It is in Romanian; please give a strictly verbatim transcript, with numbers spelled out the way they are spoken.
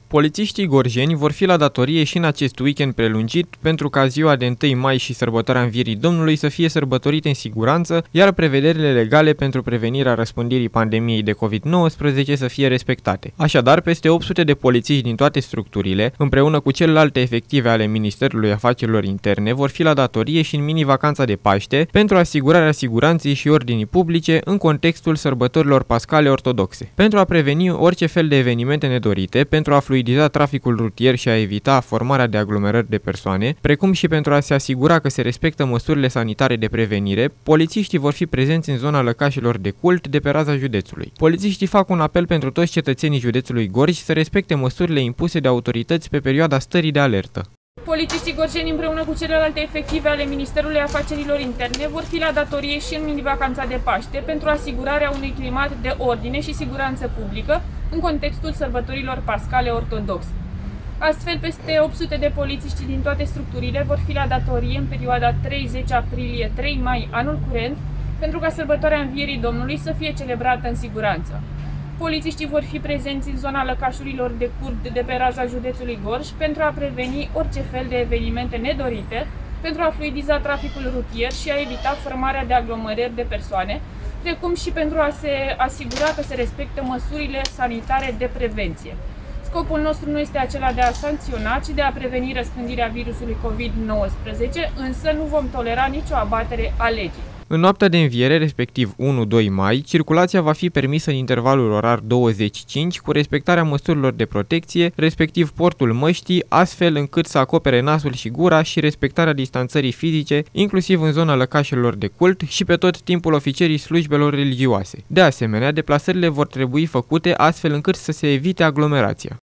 Polițiștii gorjeni vor fi la datorie și în acest weekend prelungit pentru ca ziua de întâi mai și sărbătoarea Învierii Domnului să fie sărbătorite în siguranță, iar prevederile legale pentru prevenirea răspândirii pandemiei de covid nouăsprezece să fie respectate. Așadar, peste opt sute de polițiști din toate structurile, împreună cu celelalte efective ale Ministerului Afacerilor Interne, vor fi la datorie și în mini-vacanța de Paște pentru asigurarea siguranței și ordinii publice în contextul sărbătorilor pascale ortodoxe. Pentru a preveni orice fel de evenimente nedorite, pentru a fluidiza traficul rutier și a evita formarea de aglomerări de persoane, precum și pentru a se asigura că se respectă măsurile sanitare de prevenire, polițiștii vor fi prezenți în zona lăcașilor de cult de pe raza județului. Polițiștii fac un apel pentru toți cetățenii județului Gorj să respecte măsurile impuse de autorități pe perioada stării de alertă. Polițiștii gorjeni împreună cu celelalte efective ale Ministerului Afacerilor Interne vor fi la datorie și în mini-vacanța de Paște pentru asigurarea unui climat de ordine și siguranță publică în contextul sărbătorilor pascale ortodoxe. Astfel, peste opt sute de polițiști din toate structurile vor fi la datorie în perioada treizeci aprilie - trei mai anul curent pentru ca sărbătoarea Învierii Domnului să fie celebrată în siguranță. Polițiștii vor fi prezenți în zona lăcașurilor de curt de pe raza județului Gorj pentru a preveni orice fel de evenimente nedorite, pentru a fluidiza traficul rutier și a evita formarea de aglomerări de persoane, precum și pentru a se asigura că se respectă măsurile sanitare de prevenție. Scopul nostru nu este acela de a sancționa, ci de a preveni răspândirea virusului covid nouăsprezece, însă nu vom tolera nicio abatere a legii. În noaptea de înviere, respectiv unu doi mai, circulația va fi permisă în intervalul orar douăzeci cinci cu respectarea măsurilor de protecție, respectiv portul măștii, astfel încât să acopere nasul și gura și respectarea distanțării fizice, inclusiv în zona lăcașelor de cult și pe tot timpul oficierii slujbelor religioase. De asemenea, deplasările vor trebui făcute astfel încât să se evite aglomerația.